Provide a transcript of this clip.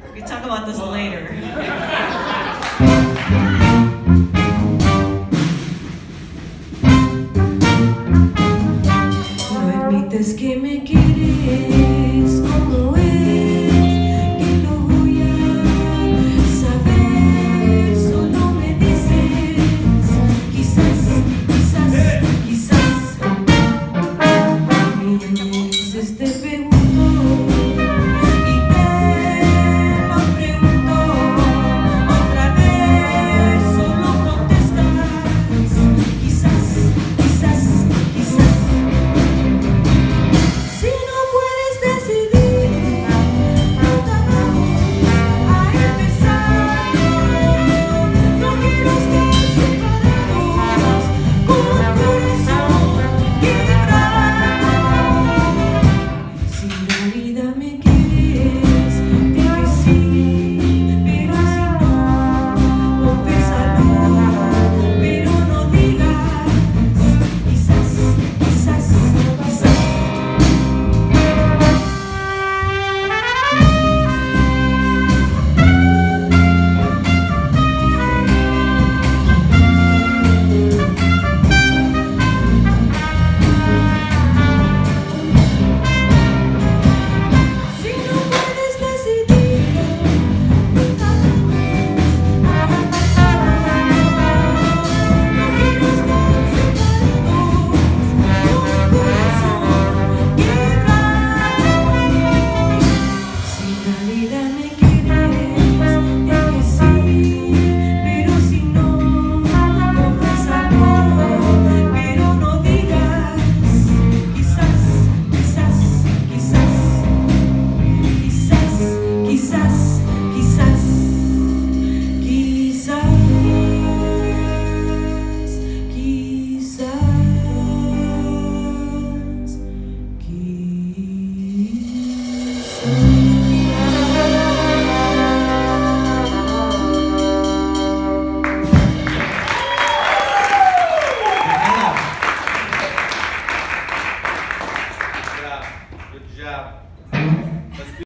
We talk about this later. No admites que me quieres como es, que lo voy a saber. Solo me dices, quizás, quizás, quizás. Y dices, te pregunto y te lo pregunto otra vez. Solo contestas, quizás, quizás, quizás. Si no puedes decidir, nunca vamos a empezar. No quiero estar separados con el corazón quebrado. Si en realidad me quieres, di que sí, pero si no, confiésalo, pero no digas quizás, quizás, quizás. Si no puedes decidirlo, nunca vamos a empezar. No quiero estar separados con el corazón quebrado. Si en realidad me quieres, di que sí, pero si no, confiésalo, pero no digas quizás, quizás, quizás, quizás, quizás.